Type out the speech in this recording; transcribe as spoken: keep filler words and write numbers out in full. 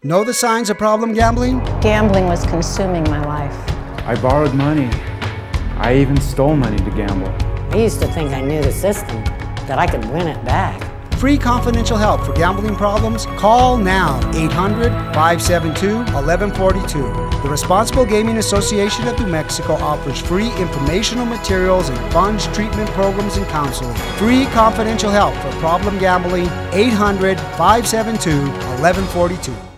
Know the signs of problem gambling? Gambling was consuming my life. I borrowed money. I even stole money to gamble. I used to think I knew the system, that I could win it back. Free confidential help for gambling problems? Call now, eight hundred, five seven two, one one four two. The Responsible Gaming Association of New Mexico offers free informational materials and funds, treatment programs, and counseling. Free confidential help for problem gambling, eight hundred, five seven two, one one four two.